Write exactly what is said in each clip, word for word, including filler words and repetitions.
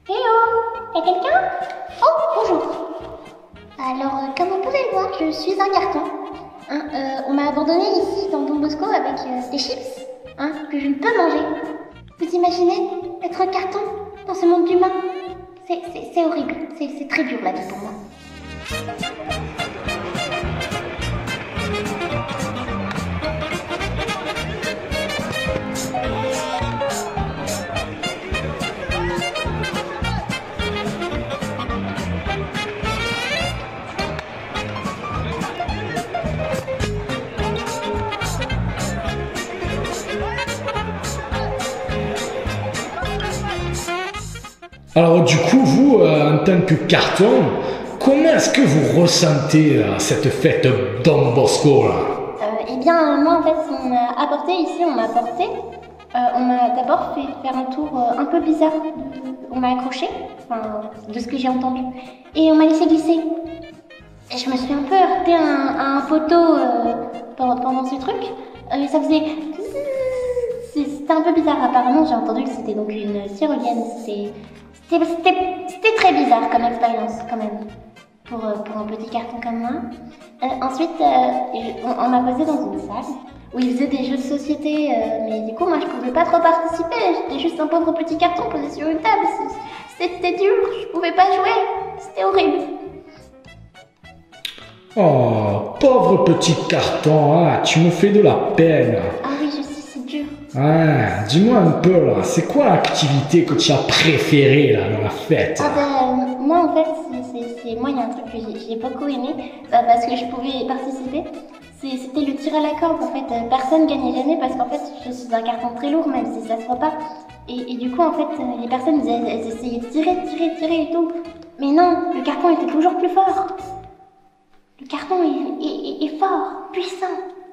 Hello, y'a quelqu'un? Oh, bonjour. Alors, euh, comme vous pouvez le voir, je suis un carton. Hein, euh, on m'a abandonné ici dans Don Bosco avec euh, des chips hein, que je ne peux manger. Vous imaginez être un carton dans ce monde d'humains? C'est horrible, c'est très dur la vie pour moi. Alors du coup, vous, euh, en tant que carton, comment est-ce que vous ressentez euh, cette fête Don Bosco là? euh, Eh bien, moi en fait, on m'a apporté ici, on m'a apporté, euh, on m'a d'abord fait faire un tour euh, un peu bizarre. On m'a accroché, enfin, de ce que j'ai entendu, et on m'a laissé glisser. Et je me suis un peu heurtée à un, à un poteau euh, pendant, pendant ce truc, euh, et ça faisait... C'était un peu bizarre, apparemment j'ai entendu que c'était donc une tyrolienne, c'était... C'était très bizarre comme expérience quand même, pour, pour un petit carton comme moi. Euh, ensuite, euh, je, on, on m'a posé dans une salle où ils faisaient des jeux de société, euh, mais du coup moi je pouvais pas trop participer, j'étais juste un pauvre petit carton posé sur une table. C'était dur, je pouvais pas jouer, c'était horrible. Oh, pauvre petit carton, hein, tu me fais de la peine. Ah oui, je sais, c'est dur. Ah, dis-moi un peu là, c'est quoi l'activité que tu as préférée là dans la fête? Ah ben, moi en fait, c'est moi il y a un truc que j'ai beaucoup aimé, bah, parce que je pouvais participer. C'était le tir à la corde en fait, personne gagnait jamais parce qu'en fait je suis un carton très lourd même si ça se voit pas. Et, et du coup en fait les personnes elles, elles essayaient de tirer, tirer, tirer et tout. Mais non, le carton était toujours plus fort. Le carton est, est, est, est fort, puissant.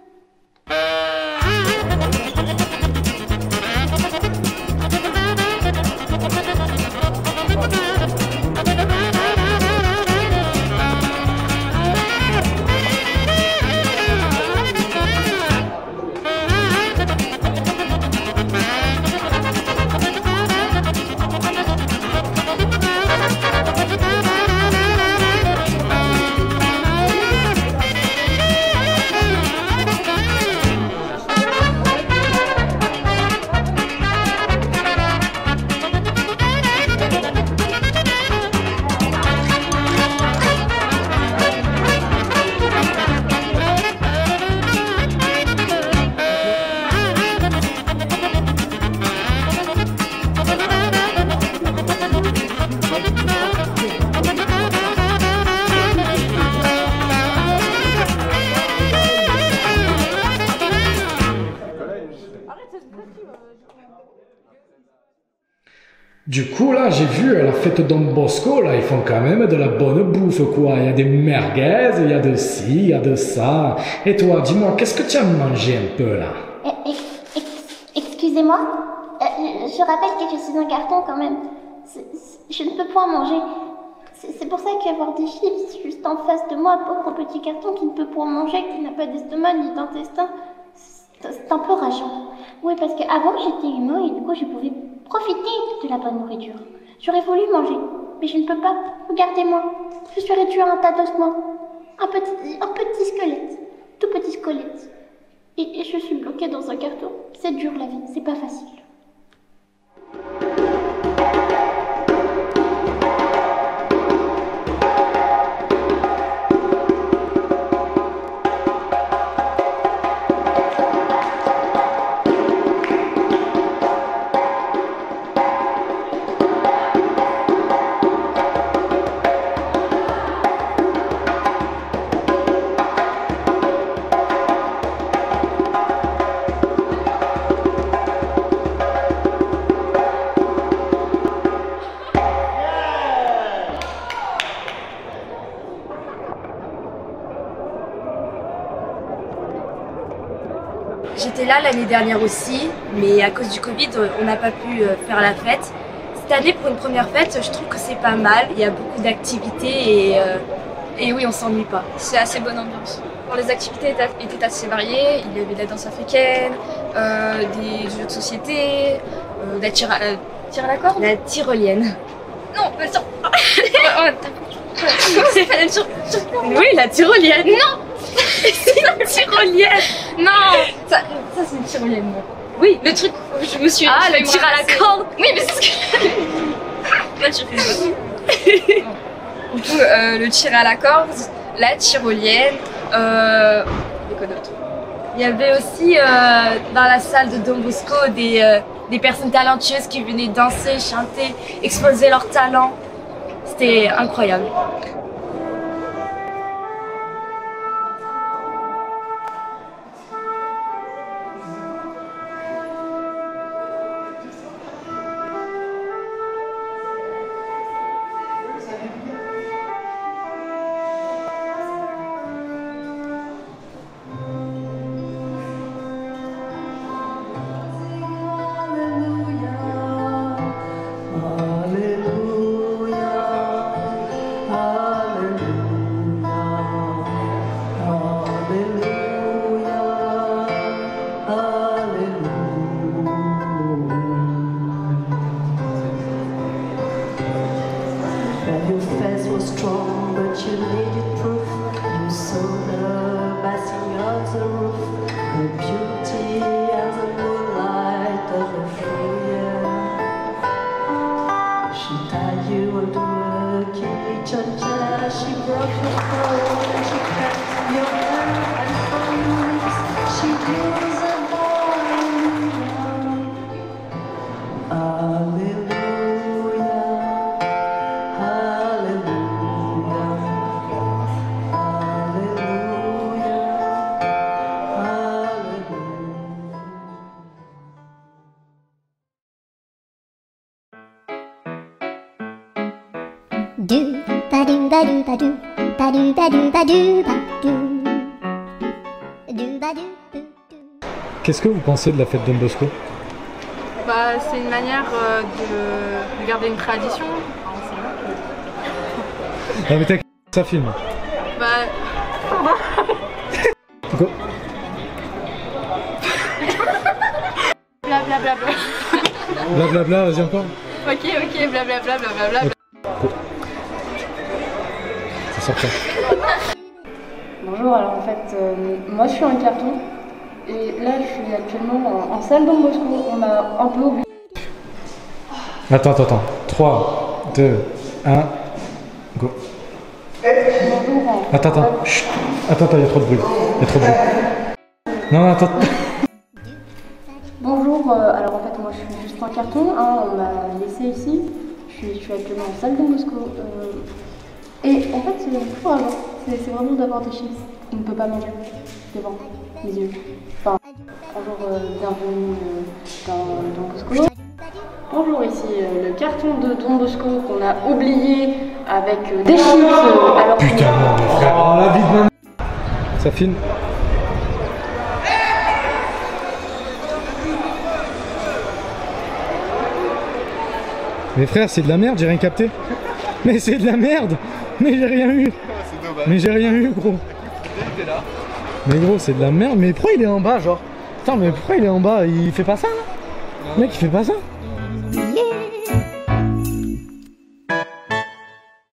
Du coup, là, j'ai vu à la fête Don Bosco, là, ils font quand même de la bonne bouffe, quoi. Il y a des merguez, il y a de ci, il y a de ça. Et toi, dis-moi, qu'est-ce que tu as mangé un peu, là? Excusez-moi, euh, je rappelle que je suis un carton, quand même. C est, c est, je ne peux point manger. C'est pour ça qu'avoir des chips juste en face de moi, pauvre petit carton qui ne peut point manger, qui n'a pas d'estomac ni d'intestin, c'est un peu rageant. Oui, parce qu'avant, j'étais humain et du coup, je pouvais profiter de la bonne nourriture. J'aurais voulu manger, mais je ne peux pas. Regardez-moi, je suis réduit à un tas d'ossements. Un petit, un petit squelette, tout petit squelette. Et, et je suis bloquée dans un carton. C'est dur la vie, c'est pas facile. J'étais là l'année dernière aussi, mais à cause du Covid, on n'a pas pu faire la fête. Cette année, pour une première fête, je trouve que c'est pas mal. Il y a beaucoup d'activités et, euh, et oui, on s'ennuie pas. C'est assez bonne ambiance. Alors, les activités étaient assez variées. Il y avait de la danse africaine, euh, des jeux de société, euh, de la tire à, euh, tire à la corde. La tyrolienne. Non, mais attends. Comment c'est fait la tyrolienne? Oui, la tyrolienne. Non. C'est la tyrolienne. Non. Ça, ça c'est une tyrolienne. Moi. Oui, Le truc où je me suis. ah, je le vais me tir à la ramasser. corde. Oui, mais c'est ce que. Là, tu fais le Du coup, euh, le tir à la corde, la tyrolienne. Euh... Et quoi d'autre? Il y avait aussi euh, dans la salle de Don Bosco des, euh, des personnes talentueuses qui venaient danser, chanter, exposer leur talent. C'était incroyable. Your face was strong, but you needed proof. You saw the passing of the roof, the beauty and the moonlight of the full year. She tied you onto a kitchen chair, she broke your throat and she cut your hair and from your lips she drew the hallelujah. Hallelujah. Do ba do ba do ba do ba do ba do ba do ba do do ba do do do. Qu'est-ce que vous pensez de la fête Don Bosco? Bah, c'est une manière euh, de, de garder une tradition. Non mais t'inquiète, ça filme. Bah, Go. blablabla. Blablabla, vas-y encore. Ok, ok, blablabla, blablabla. Ça sort pas. Bonjour, alors en fait, euh, moi je suis un carton et là je suis actuellement en, en salle Don Bosco. On m'a un peu oublié. Attends, attends, attends. trois, deux, un, go. Bonjour. en- Attends, attends. Chut. Attends, attends, il y a trop de bruit. Il y a trop de bruit. Non, non, attends. Bonjour, euh, alors en fait moi je suis juste un carton, hein, on m'a laissé ici. Je suis, je suis actuellement en salle Don Bosco. euh, et en fait c'est toujours avant, c'est c'est vraiment d'avoir des chips. On ne peut pas manger devant les yeux. Enfin, bonjour, euh, bienvenue euh, dans Don Bosco. Bonjour, ici euh, le carton de Don Bosco qu'on a oublié avec euh, des chips. euh, alors que- Putain, non, mais frère. Oh, la vie de ma... Ça filme. Mais frère, c'est de la merde, j'ai rien capté. Mais c'est de la merde. Mais j'ai rien eu. Mais j'ai rien eu, gros. Mais gros, c'est de la merde. Mais pourquoi il est en bas, genre? Attends, mais pourquoi il est en bas? Il fait pas ça, là? Le mec, il fait pas ça?